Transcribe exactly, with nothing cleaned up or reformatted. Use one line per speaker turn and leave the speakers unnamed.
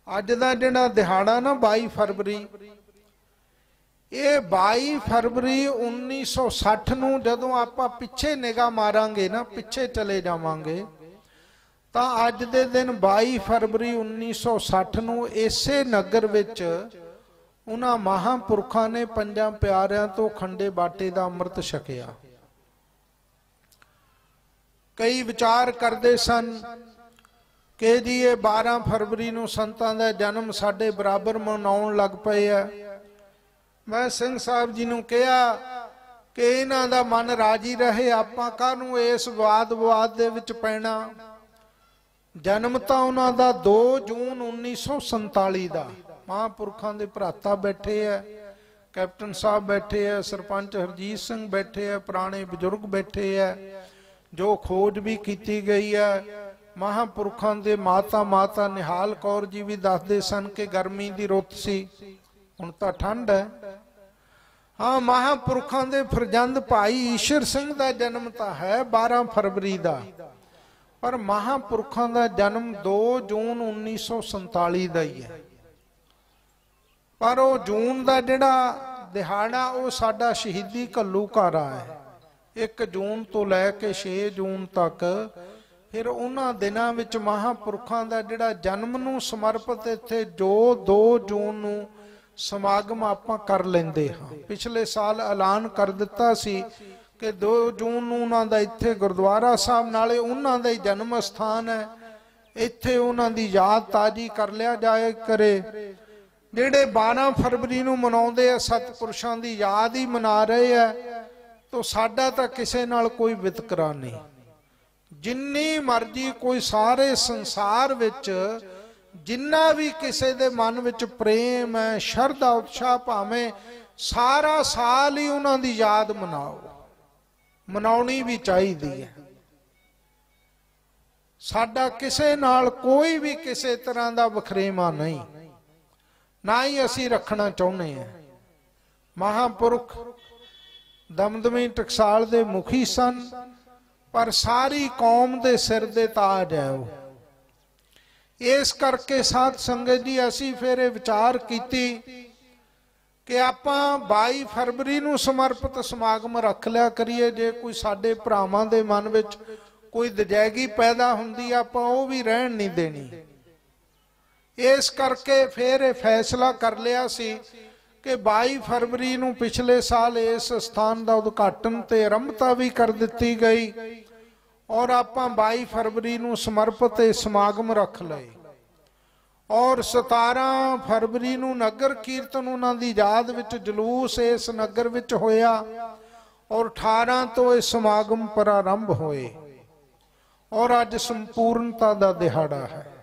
अज दा जिहड़ा दिहाड़ा ना बाई फरवरी, ये बाई फरवरी उन्नीस सौ सठ नूं जदों आपां पिछे निगाह मारांगे ना, पिछे चले जावांगे, तां अज दे दिन बाई फरवरी उन्नीस सौ सठ नूं इसे नगर विच उन्हां महापुरखां ने पंजां प्यारियां तो खंडे बाटे दा अमृत छकिया। कई विचार करते सन कि जी ये बारह फरवरी नूं संतां दा जन्म साडे बराबर मनाउण लग पए आ। मैं सिंह साहब जी नूं कहा कि इन्हां दा मन राजी रहे, आपां काहनूं इस वाद विवाद दे विच पैणा। जन्म तां उन्हां दा दो जून उन्नीस सौ संताली दा। महापुरखां दे भराता बैठे है, कैप्टन साहब बैठे है, सरपंच हरजीत सिंह बैठे है, पुराने बजुर्ग बैठे है, जो खोज भी की गई है। महापुरखां दे माता माता निहाल कौर जी भी दसदे सन कि गर्मी की रुत सी, हुण तां ठंड है। हाँ, महापुरखां दे फरजंद भाई ईश्वर सिंह दा जन्म तां है बारह फरवरी दा, पर महापुरखां दा जन्म दो जून उन्नीस सौ संताली दा ही है। पर वो जून दा जिहड़ा दिहाड़ा वो साडा शहीदी घल्लूघारा है। एक जून तो लैके छे जून तक फिर उन्हां दिनां विच महापुरखां दा जिहड़ा जन्म नूं समर्पित इत्थे जो दो जून नूं समागम आपां कर लैंदे हां। पिछले साल ऐलान कर दिता सी कि दो जून नूं उन्हां दा इत्थे गुरुद्वारा साहब नाले उन्हां दा ही जन्म स्थान है, इत्थे उन्हां दी याद ताजी कर लिया जाए करे। जिहड़े बारह फरवरी नूं मनाउंदे आ सतपुरुषां दी याद ही मना रहे है, तो साडा तां किसे नाल कोई वितकरा नहीं। जिन्नी मर्जी कोई सारे संसार विच जिन्ना भी किसे दे मन विच प्रेम है, शरधा उत्साह, भावें सारा साल ही उन्हां दी याद मनाओ, मनाउणी भी चाहिदी है। साडा किसे नाल कोई भी किसे तरह दा वखरेवा नहीं, ना ही असी रखना चाहुंदे हैं। महापुरख दमदमी टकसाल दे मुखी सन, पर सारी कौम दे सिर दे ताज है वो। इस करके साध संगत जी असी फिर विचार कीती कि आपां बाई फरवरी नूं समर्पित समागम रख लिया करिए। जे कोई साडे भरावां दे मन विच कोई दजैगी पैदा हुंदी आपां वो भी रहन नहीं देनी। इस करके फिर फैसला कर लिया सी कि बाई फरवरी नूं पिछले साल इस स्थान का उद्घाटन ते आरंभता भी कर दी गई और आपां बाई फरवरी नूं समर्पित समागम रख लए। और सतारह फरवरी नूं नगर कीर्तन उन्हां दी याद विच जलूस इस नगर विच होया और अठारह तो इस समागम प्रारंभ होए और अज संपूर्णता दा दिहाड़ा है।